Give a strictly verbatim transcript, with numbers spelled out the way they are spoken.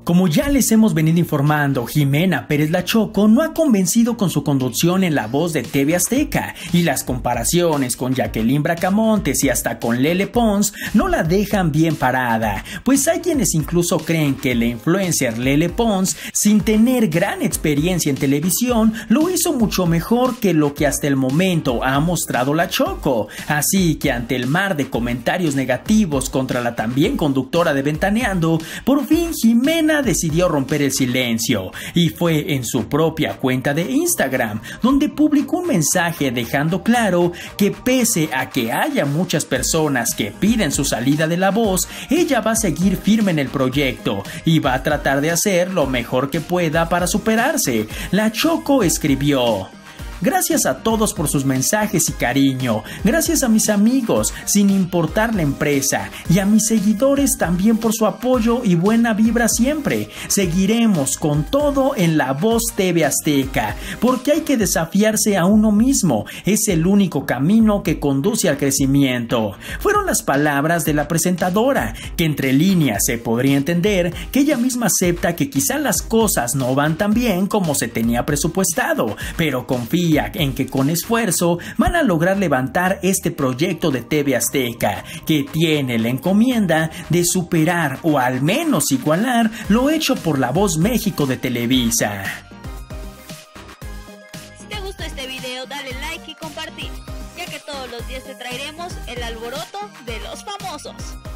Como ya les hemos venido informando, Ximena Pérez La Choco no ha convencido con su conducción en La Voz de T V Azteca, y las comparaciones con Jacqueline Bracamontes y hasta con Lele Pons no la dejan bien parada, pues hay quienes incluso creen que la influencer Lele Pons, sin tener gran experiencia en televisión, lo hizo mucho mejor que lo que hasta el momento ha mostrado La Choco. Así que ante el mar de comentarios negativos contra la también conductora de Ventaneando, por fin Ximena decidió romper el silencio, y fue en su propia cuenta de Instagram donde publicó un mensaje dejando claro que pese a que haya muchas personas que piden su salida de La Voz, ella va a seguir firme en el proyecto y va a tratar de hacer lo mejor que pueda para superarse. La Choco escribió: gracias a todos por sus mensajes y cariño, gracias a mis amigos, sin importar la empresa, y a mis seguidores también por su apoyo y buena vibra siempre. Seguiremos con todo en La Voz T V Azteca, porque hay que desafiarse a uno mismo, es el único camino que conduce al crecimiento. Fueron las palabras de la presentadora, que entre líneas se podría entender que ella misma acepta que quizá las cosas no van tan bien como se tenía presupuestado, pero confía en que con esfuerzo van a lograr levantar este proyecto de T V Azteca, que tiene la encomienda de superar o al menos igualar lo hecho por La Voz México de Televisa. Si te gustó este video, dale like y compartir, ya que todos los días te traeremos el alboroto de los famosos.